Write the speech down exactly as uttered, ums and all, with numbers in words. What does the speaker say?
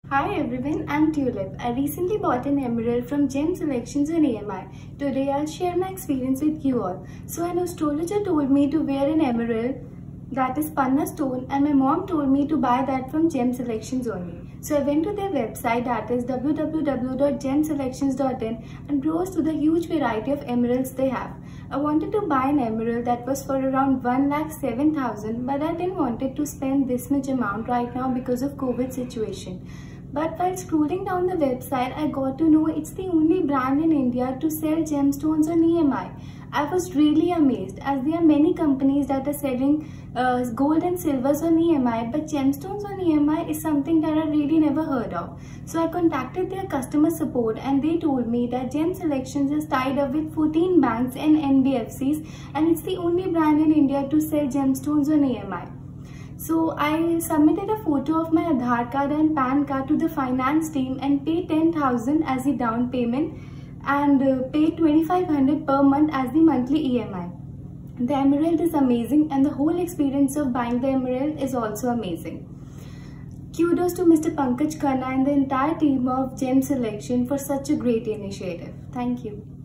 Hi everyone, I'm Tulip. I recently bought an emerald from Gem Selections on E M I. Today I'll share my experience with you all. So an astrologer told me to wear an emerald, that is Panna stone, and my mom told me to buy that from Gem Selections only. So I went to their website, that is w w w dot gem selections dot in, and browsed through the huge variety of emeralds they have. I wanted to buy an emerald that was for around one lakh seven thousand, but I didn't want to spend this much amount right now because of COVID situation. But while scrolling down the website, I got to know it's the only brand in India to sell gemstones on E M I. I was really amazed, as there are many companies that are selling uh, gold and silvers on E M I, but gemstones on E M I is something that I really never heard of. So I contacted their customer support and they told me that Gem Selections is tied up with fourteen banks and N B F Cs, and it's the only brand in India to sell gemstones on E M I. So I submitted a photo of my Aadhaar card and PAN card to the finance team and paid ten thousand as the down payment and uh, paid twenty-five hundred per month as the monthly E M I. The emerald is amazing and the whole experience of buying the emerald is also amazing. Kudos to Mister Pankaj Khanna and the entire team of Gem Selection for such a great initiative. Thank you.